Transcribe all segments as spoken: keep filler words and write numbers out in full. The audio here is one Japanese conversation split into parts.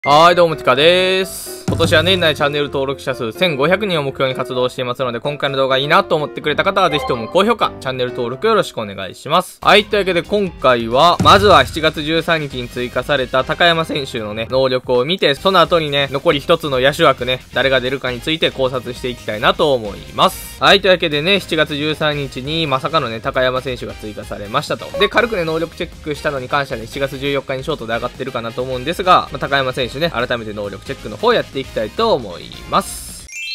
はい、どうも、ティカでーす。今年は年内チャンネル登録者数せんごひゃくにんを目標に活動していますので、今回の動画いいなと思ってくれた方は、ぜひとも高評価、チャンネル登録よろしくお願いします。はい、というわけで今回は、まずはしちがつじゅうさんにちに追加された高山選手のね、能力を見て、その後にね、残りひとつの野手枠ね、誰が出るかについて考察していきたいなと思います。はい、というわけでね、しちがつじゅうさんにちに、まさかのね、高山選手が追加されましたと。で、軽くね、能力チェックしたのに関してはね、しちがつじゅうよっかにショートで上がってるかなと思うんですが、まあ、高山選手ね、改めて能力チェックの方やっていきたいと思います。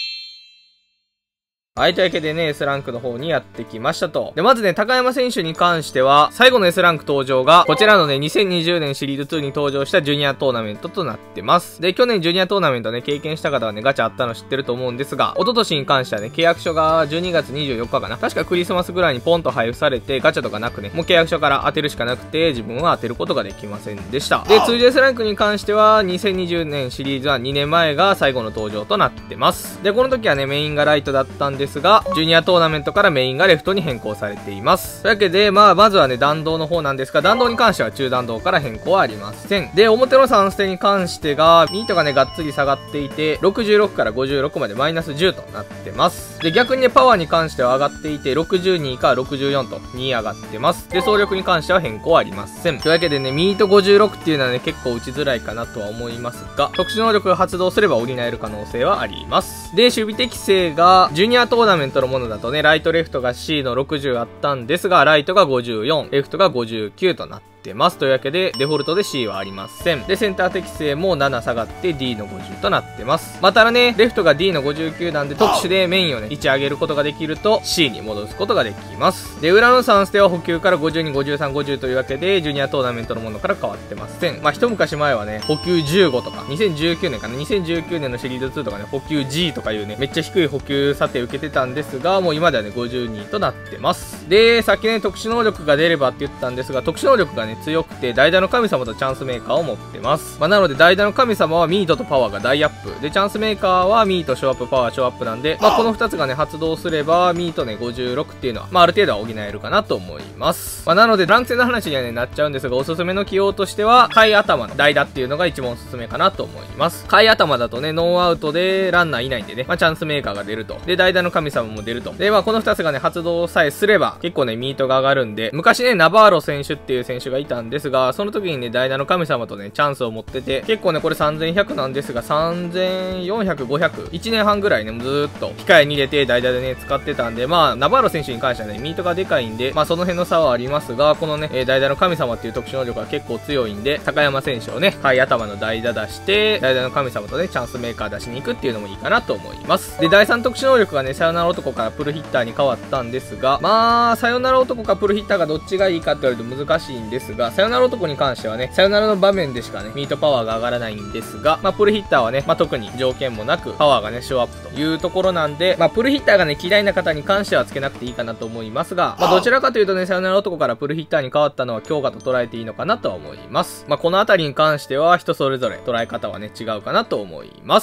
はい、というわけでね、S ランクの方にやってきましたと。で、まずね、高山選手に関しては、最後の S ランク登場が、こちらのね、にせんにじゅうねんシリーズにに登場したジュニアトーナメントとなってます。で、去年ジュニアトーナメントね、経験した方はね、ガチャあったの知ってると思うんですが、一昨年に関してはね、契約書がじゅうにがつにじゅうよっかかな。確かクリスマスぐらいにポンと配布されて、ガチャとかなくね、もう契約書から当てるしかなくて、自分は当てることができませんでした。で、通常 S ランクに関しては、にせんにじゅうねんシリーズはにねんまえが最後の登場となってます。で、この時はね、メインがライトだったんですが、ジュニアトーナメントからメインがレフトに変更されています。というわけで、まあ、まずはね、弾道の方なんですが、弾道に関しては中弾道から変更はありません。で、表のさん捨てに関してが、ミートがね、がっつり下がっていて、ろくじゅうろくからごじゅうろくまでマイナスじゅうとなってます。で、逆にね、パワーに関しては上がっていて、ろくじゅうにからろくじゅうよんとに上がってます。で、走力に関しては変更はありません。というわけでね、ミートごじゅうろくっていうのはね、結構打ちづらいかなとは思いますが、特殊能力が発動すれば補える可能性はあります。で、守備適性が、ジュニアトーナメントのものだとね、ライトレフトが シー のろくじゅうあったんですが、ライトがごじゅうよん、レフトがごじゅうきゅうとなってます。というわけで、デフォルトで シー はありません。で、センター適性もなな下がって ディー のごじゅうとなってます。またね、レフトが ディー のごじゅうきゅうなんで、特殊でメインをね、いち上げることができると シー に戻すことができます。で、裏のさん捨ては補給からごじゅうに、ごじゅうさん、ごじゅうというわけで、ジュニアトーナメントのものから変わってません。まあ、一昔前はね、補給じゅうごとか、にせんじゅうきゅうねんかな、にせんじゅうきゅうねんのシリーズツーとかね、補給 ジー とかいうね、めっちゃ低い補給査定受けてたんですが、もう今ではね、ごじゅうにとなってます。で、さっきね、特殊能力が出ればって言ったんですが、特殊能力がね、強くて、代打の神様とチャンスメーカーを持ってます。まあ、なので、代打の神様はミートとパワーが大アップ。で、チャンスメーカーはミート、ショーアップ、パワー、ショーアップなんで、まあ、このふたつがね、発動すれば、ミートね、ごじゅうろくっていうのは、まあ、ある程度は補えるかなと思います。まあ、なので、ランク戦の話にはね、なっちゃうんですが、おすすめの起用としては、貝頭の代打っていうのが一番おすすめかなと思います。貝頭だとね、ノーアウトで、ランナーいないんでね、まあ、チャンスメーカーが出ると。で、代打の神様も出ると。で、まあ、このふたつがね、発動さえすれば、結構ね、ミートが上がるんで、昔ね、ナバーロ選手っていう選手がいたんですが、その時にね、代打の神様とね、チャンスを持ってて、結構ね、これさんぜんひゃくなんですが、さんぜんよんひゃく、ごひゃく、いちねんはんぐらいね、ずーっと、控えに入れて代打でね、使ってたんで、まあ、ナバーロ選手に関してはね、ミートがでかいんで、まあ、その辺の差はありますが、このね、えー、代打の神様っていう特殊能力が結構強いんで、高山選手をね、貝頭の代打出して、代打の神様とね、チャンスメーカー出しに行くっていうのもいいかなと思います。で、だいさん特殊能力がね、さよなら男からプルヒッターに変わったんですが、まあ、さよなら男かプルヒッターがどっちがいいかって言われると難しいんですが、さよなら男に関してはね、さよならの場面でしかね、ミートパワーが上がらないんですが、まあ、プルヒッターはね、まあ、特に条件もなく、パワーがね、ショーアップというところなんで、まあ、プルヒッターがね、嫌いな方に関してはつけなくていいかなと思いますが、まあ、どちらかというとね、さよなら男からプルヒッターに変わったのは強化と捉えていいのかなとは思います。まあ、このあたりに関しては、人それぞれ捉え方はね、違うかなと思います。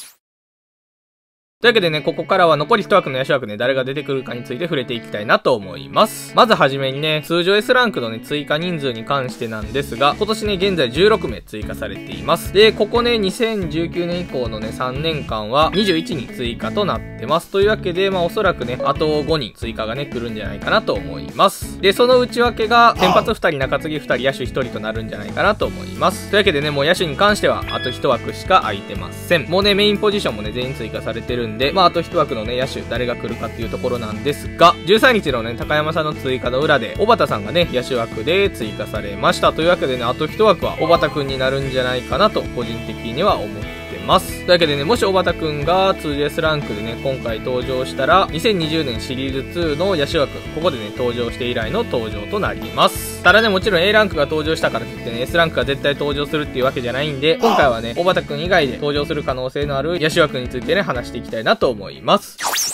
というわけでね、ここからは残りいち枠の野手枠ね、誰が出てくるかについて触れていきたいなと思います。まずはじめにね、通常 S ランクのね、追加人数に関してなんですが、今年ね、現在じゅうろくめい追加されています。で、ここね、にせんじゅうきゅうねん以降のね、さんねんかんはにじゅういちにん追加となってます。というわけで、まあおそらくね、あとごにん追加がね、来るんじゃないかなと思います。で、その内訳が、先発ふたり、中継ぎふたり、野手ひとりとなるんじゃないかなと思います。というわけでね、もう野手に関しては、あといち枠しか空いてません。もうね、メインポジションもね、全員追加されてるんで、まああといち枠のね、野手、誰が来るかっていうところなんですが、じゅうさんにちのね、高山さんの追加の裏で、小畑さんがね、野手枠で追加されました。というわけでね、あといち枠は小畑くんになるんじゃないかなと、個人的には思ってます。というわけでね、もし小畑くんが ツージェーエス ランクでね、今回登場したら、にせんにじゅうねんシリーズツーの野手枠、ここでね、登場して以来の登場となります。ただね、もちろん A ランクが登場したからといってね、S ランクが絶対登場するっていうわけじゃないんで、今回はね、小畑くん以外で登場する可能性のある野手枠についてね、話していきたいなと思います。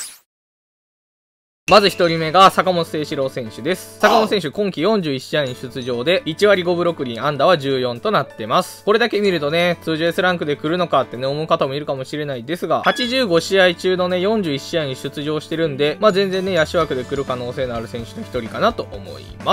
まずひとりめが坂本誠志郎選手です。坂本選手今季よんじゅういち試合に出場でいちわりごぶろくりん安打はじゅうよんとなってます。これだけ見るとね、通常 S ランクで来るのかってね、思う方もいるかもしれないですが、はちじゅうごしあい中のね、よんじゅういち試合に出場してるんで、まあ全然ね、野手枠で来る可能性のある選手のひとりかなと思います。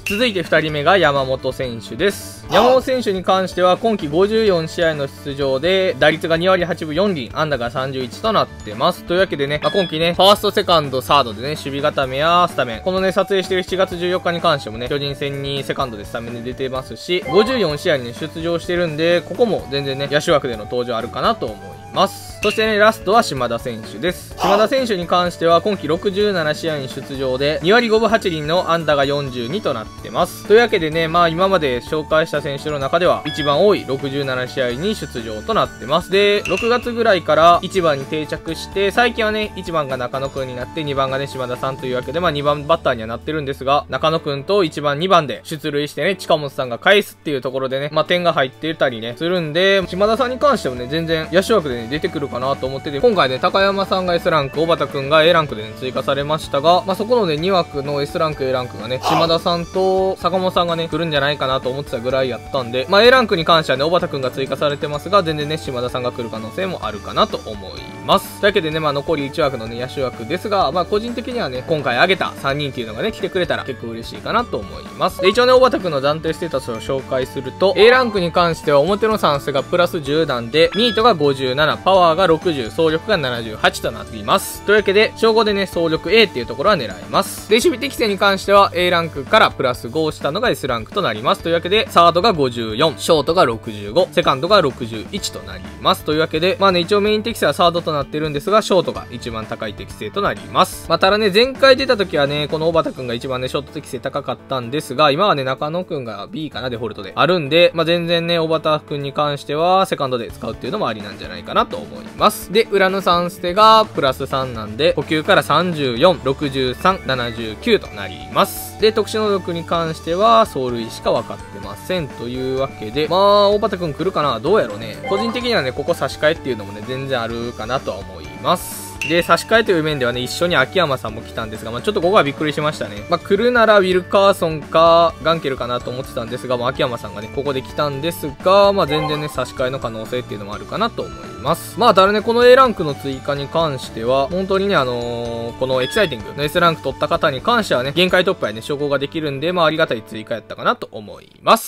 続いてふたりめが山本選手です。山本選手に関しては今季ごじゅうよんしあいの出場で打率がにわりはちぶよんりん、安打がさんじゅういちとなってます。というわけでね、まあ、今季ね、ファースト、セカンド、サードでね、守備固めやスタメン。このね、撮影しているしちがつじゅうよっかに関してもね、巨人戦にセカンドでスタメンで出てますし、ごじゅうよんしあいに、ね、出場してるんで、ここも全然ね、野手枠での登場あるかなと思います。そしてね、ラストは島田選手です。島田選手に関しては今季ろくじゅうななしあいに出場で、にわりごぶはちりんの安打がよんじゅうにとなってます。というわけでね、まあ今まで紹介した選手の中では一番多いろくじゅうななしあいに出場となってます。で、ろくがつぐらいからいちばんに定着して、最近はね、いちばんが中野くんになってにばんがね、島田さんというわけで、まあにばんバッターにはなってるんですが、中野くんといちばんにばんで出塁してね、近本さんが返すっていうところでね、まあ点が入ってたりね、するんで、島田さんに関してもね、全然野手枠でね、出てくるかなと思ってて、今回ね、高山さんが エス ランク、小畑くんが エー ランクでね、追加されましたが、まあそこのね、にわくの エス ランク、エー ランクがね、島田さんと坂本さんがね、来るんじゃないかなと思ってたぐらいやったんで、まあ エー ランクに関してはね、小畑くんが追加されてますが、全然ね、島田さんが来る可能性もあるかなと思います。というわけでね、まあ残りいちわくのね、野手枠ですが、まあ個人的にはね、今回挙げたさんにんっていうのがね、来てくれたら結構嬉しいかなと思います。で、一応ね、小畑くんの暫定ステータスを紹介すると、エー ランクに関しては表のさんスがプラスじゅうだんで、ミートがごじゅうなな、パワーがろくじゅう、走力がななじゅうはちとなっています。というわけで、称号でね、走力 A っていうところは狙えます。で、守備適正に関しては エー ランクからプラスごをしたのが エス ランクとなります。というわけで、サードがごじゅうよん、ショートがろくじゅうご、セカンドがろくじゅういちとなります。というわけで、まあね、一応メイン適正はサードとなってるんですが、ショートが一番高い適正となります。まあ、ただね、前回出た時はね、この小畑くんが一番ね、ショート適正高かったんですが、今はね、中野くんが ビー かな、デフォルトであるんで、まあ、全然ね、小畑くんに関しては、セカンドで使うっていうのもありなんじゃないかなと思います。で、裏のさんステがプラスさんなんで、補給からさんじゅうよん、ろくじゅうさん、ななじゅうきゅうとなります。で、特殊能力に関しては、走塁しか分かってません。というわけで、まあ、大畑くん来るかな、どうやろうね。個人的にはね、ここ差し替えっていうのもね、全然あるかなとは思います。で、差し替えという面ではね、一緒に秋山さんも来たんですが、まあ、ちょっとここはびっくりしましたね。まあ、来るならウィルカーソンか、ガンケルかなと思ってたんですが、まあ、秋山さんがね、ここで来たんですが、まあ、全然ね、差し替えの可能性っていうのもあるかなと思います。まあ、ただね、この エー ランクの追加に関しては、本当にね、あのー、このエキサイティングの エス ランク取った方に関してはね、限界突破やね、称号ができるんで、まあ、ありがたい追加やったかなと思います。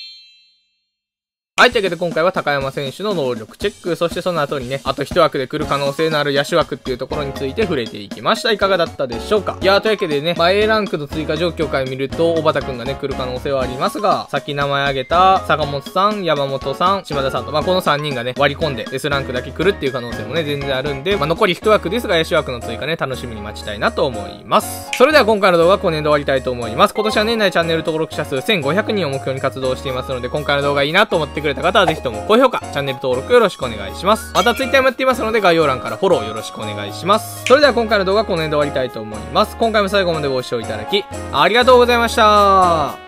はい、というわけで今回は高山選手の能力チェック、そしてその後にね、あと一枠で来る可能性のある野手枠っていうところについて触れていきました。いかがだったでしょうか。いやー、というわけでね、まあ、エー ランクの追加状況から見ると、小畑くんがね、来る可能性はありますが、さっき名前挙げた坂本さん、山本さん、島田さんと、まあ、このさんにんがね、割り込んで エス ランクだけ来るっていう可能性もね、全然あるんで、まあ、残り一枠ですが、野手枠の追加ね、楽しみに待ちたいなと思います。それでは今回の動画はこの辺で終わりたいと思います。今年は年内チャンネル登録者数せんごひゃくにんを目標に活動していますので、今回の動画いいなと思ってくれた方はぜひとも高評価、チャンネル登録よろしくお願いします。また ツイッター もやっていますので概要欄からフォローよろしくお願いします。それでは今回の動画はこの辺で終わりたいと思います。今回も最後までご視聴いただきありがとうございました。